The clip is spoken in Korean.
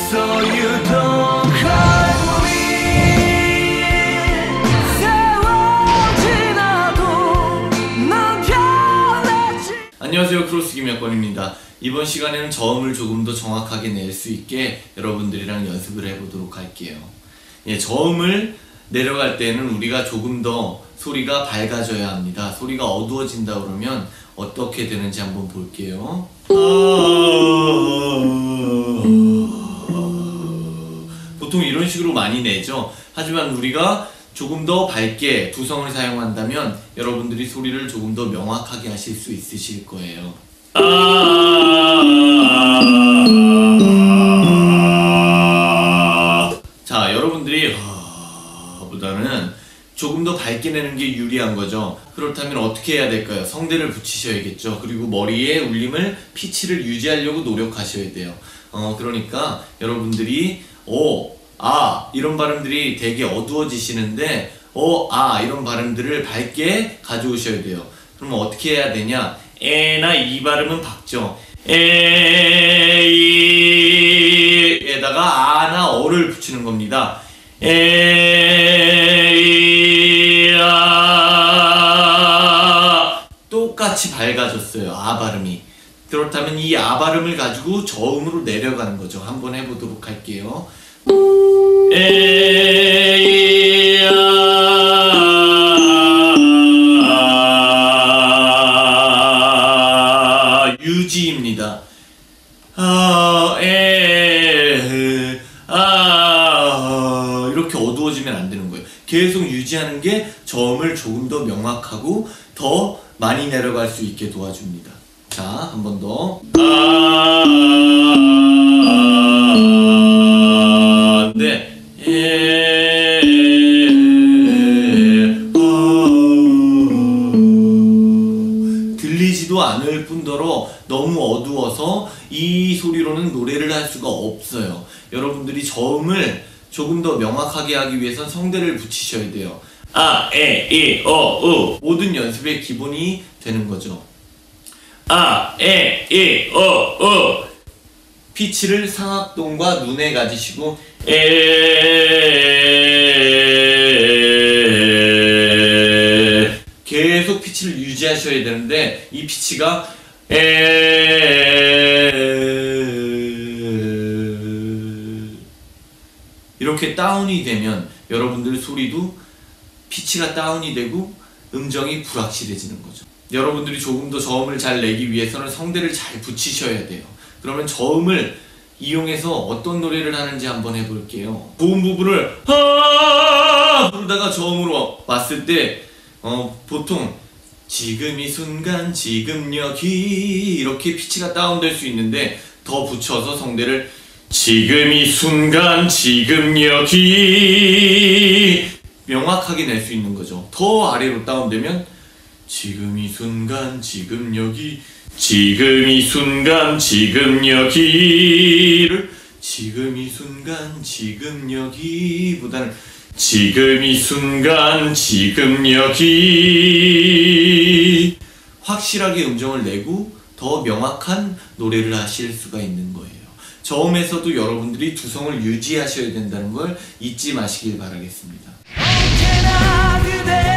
So you don't hurt me. 세월 지나도 난 변하지. 안녕하세요, 크로스 김혁권입니다. 이번 시간에는 저음을 조금 더 정확하게 낼 수 있게 여러분들이랑 연습을 해보도록 할게요. 저음을 내려갈 때는 우리가 조금 더 소리가 밝아져야 합니다. 소리가 어두워진다 그러면 어떻게 되는지 한번 볼게요. 보통 이런 식으로 많이 내죠. 하지만 우리가 조금 더 밝게 두성을 사용한다면 여러분들이 소리를 조금 더 명확하게 하실 수 있으실 거예요. 자, 여러분들이 보다는 조금 더 밝게 내는 게 유리한 거죠. 그렇다면 어떻게 해야 될까요? 성대를 붙이셔야겠죠. 그리고 머리에 울림을, 피치를 유지하려고 노력하셔야 돼요. 그러니까 여러분들이 이런 발음들이 되게 어두워지시는데 이런 발음들을 밝게 가져오셔야 돼요. 그러면 어떻게 해야 되냐? 에나 이 발음은 박죠. 에다가 아나 어를 붙이는 겁니다. 똑같이 밝아졌어요. 아 발음이. 그렇다면 이 아 발음을 가지고 저음으로 내려가는 거죠. 한번 해보도록 할게요. 유지입니다. 이렇게 어두워지면 안 되는 거예요. 계속 유지하는 게 저음을 조금 더 명확하고 더 많이 내려갈 수 있게 도와줍니다. 자, 한 번 더. 네. 들리지도 않을 뿐더러 너무 어두워서 이 소리로는 노래를 할 수가 없어요. 여러분들이 저음을 조금 더 명확하게 하기 위해선 성대를 붙이셔야 돼요. 아, 에, 이, 우. 모든 연습의 기본이 되는 거죠. 아, 에, 이, 우. 피치를 상악동과 눈에 가지시고 계속 피치를 유지하셔야 되는데 이 피치가 이렇게 다운이 되면 여러분들 소리도 피치가 다운이 되고 음정이 불확실해지는 거죠. 여러분들이 조금 더 저음을 잘 내기 위해서는 성대를 잘 붙이셔야 돼요. 그러면 저음을 이용해서 어떤 노래를 하는지 한번 해볼게요. 고음 부분을 부르다가 저음으로 왔을 때 보통 지금 이 순간 지금 여기 이렇게 피치가 다운될 수 있는데 더 붙여서 성대를 지금 이 순간 지금 여기 명확하게 낼 수 있는 거죠. 더 아래로 다운되면 지금 이 순간 지금 여기 지금 이 순간 지금 여기를 지금 이 순간 지금 여기보다는 지금 이 순간 지금 여기 확실하게 음정을 내고 더 명확한 노래를 하실 수가 있는 거예요. 저음에서도 여러분들이 두성을 유지하셔야 된다는 걸 잊지 마시길 바라겠습니다. 언제나 그대